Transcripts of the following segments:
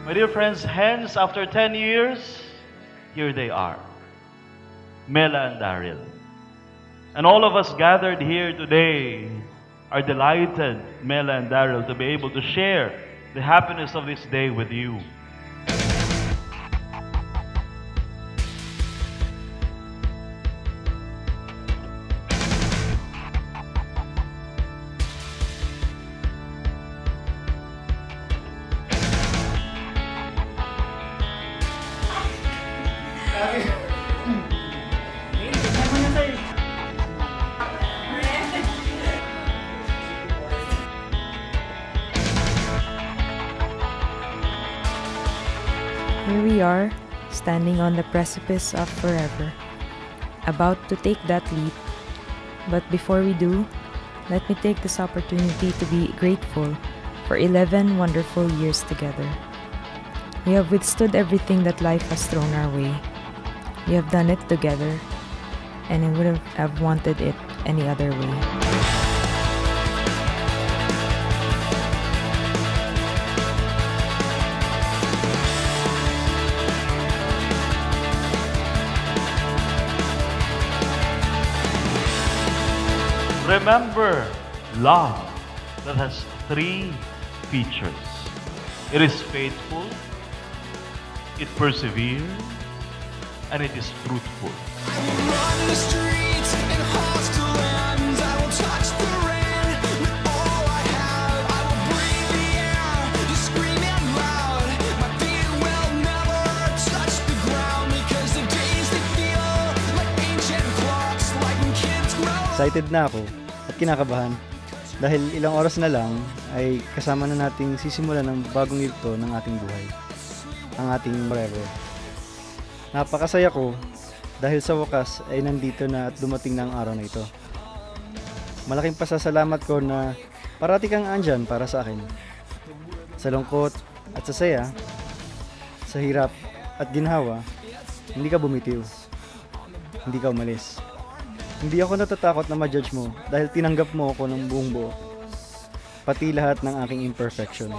My dear friends, hence after 10 years, here they are, Mela and Daryl. And all of us gathered here today are delighted, Mela and Daryl, to be able to share the happiness of this day with you. Here we are, standing on the precipice of forever, about to take that leap. But before we do, let me take this opportunity to be grateful for 11 wonderful years together. We have withstood everything that life has thrown our way. We have done it together, and I wouldn't have wanted it any other way. Remember, love that has 3 features. It is faithful, it perseveres, and it is truthful. Excited na ako at kinakabahan dahil ilang oras na lang ay kasama na nating sisimulan ng bagong yugto ng ating buhay, ang ating forever. Napakasaya ko dahil sa wakas ay nandito na at dumating na ang araw na ito. Malaking pasasalamat ko na parati kang andyan para sa akin. Sa lungkot at sa saya, sa hirap at ginhawa, hindi ka bumitiw, hindi ka umalis. Hindi ako natatakot na ma-judge mo dahil tinanggap mo ako ng buong buo, pati lahat ng aking imperfections.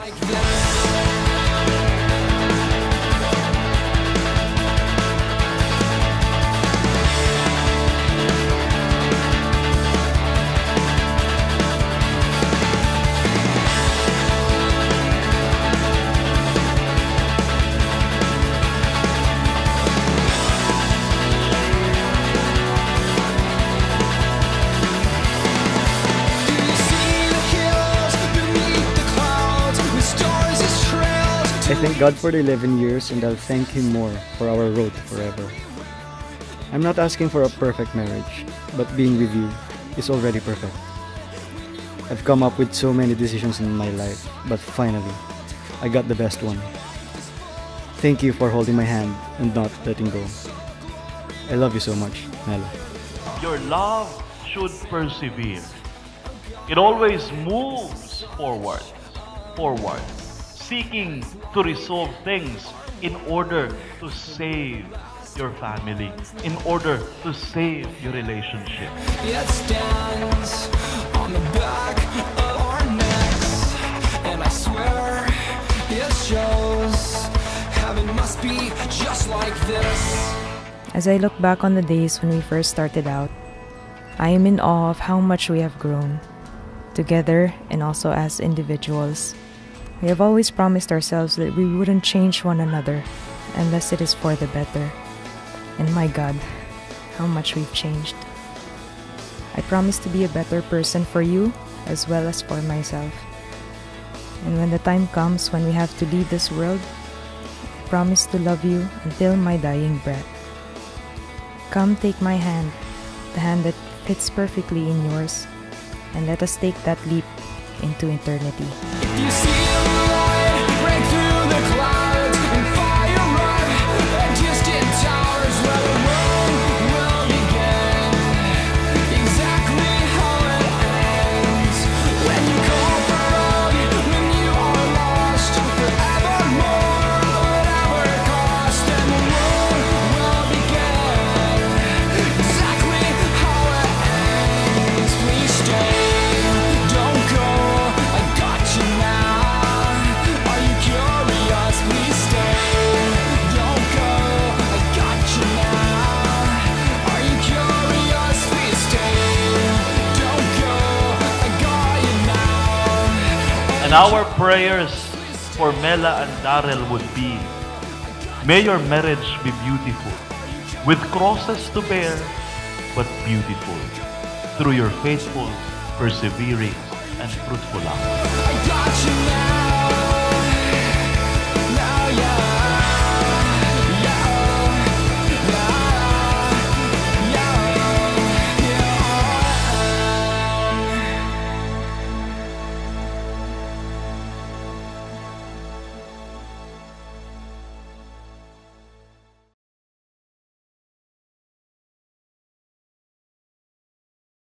I thank God for the 11 years and I'll thank Him more for our road forever. I'm not asking for a perfect marriage, but being with you is already perfect. I've come up with so many decisions in my life, but finally, I got the best one. Thank you for holding my hand and not letting go. I love you so much, Mela. Your love should persevere. It always moves forward, seeking to resolve things in order to save your family, in order to save your relationship. It stands on the back of our necks, and I swear it shows. Heaven must be just like this. As I look back on the days when we first started out, I am in awe of how much we have grown, together and also as individuals. We have always promised ourselves that we wouldn't change one another unless it is for the better. And my God, how much we've changed. I promise to be a better person for you as well as for myself. And when the time comes when we have to leave this world, I promise to love you until my dying breath. Come take my hand, the hand that fits perfectly in yours, and let us take that leap into eternity. You see the light break through the clouds and fire up at distant towers where the road will begin. Exactly how it ends. When you call for help, when you are lost forevermore, whatever it costs, then the road will begin. Exactly how it ends. Please stay, don't go. I got you now. And our prayers for Mela and Daryl would be, may your marriage be beautiful, with crosses to bear, but beautiful, through your faithful, persevering, and fruitful love. I got you now.